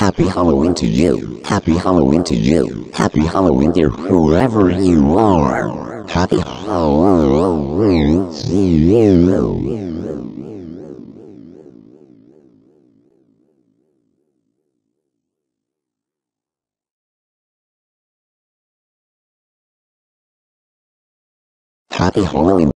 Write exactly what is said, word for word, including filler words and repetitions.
Happy Halloween to you. Happy Halloween to you. Happy Halloween, dear, whoever you are. Happy Halloween to you. Happy Halloween.